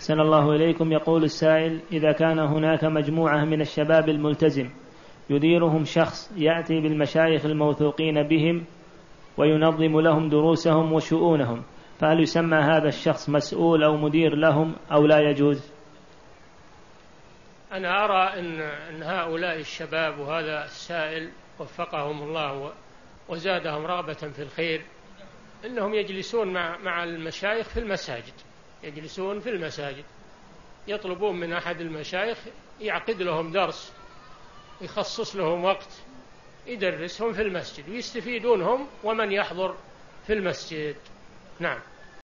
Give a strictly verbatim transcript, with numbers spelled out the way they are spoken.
أحسن الله إليكم. يقول السائل: إذا كان هناك مجموعة من الشباب الملتزم يديرهم شخص يأتي بالمشايخ الموثوقين بهم وينظم لهم دروسهم وشؤونهم، فهل يسمى هذا الشخص مسؤول أو مدير لهم أو لا يجوز؟ أنا أرى أن, أن هؤلاء الشباب وهذا السائل وفقهم الله وزادهم رغبة في الخير أنهم يجلسون مع, مع المشايخ في المساجد، يجلسون في المساجد يطلبون من أحد المشايخ يعقد لهم درس، يخصص لهم وقت يدرسهم في المسجد ويستفيدون هم ومن يحضر في المسجد. نعم.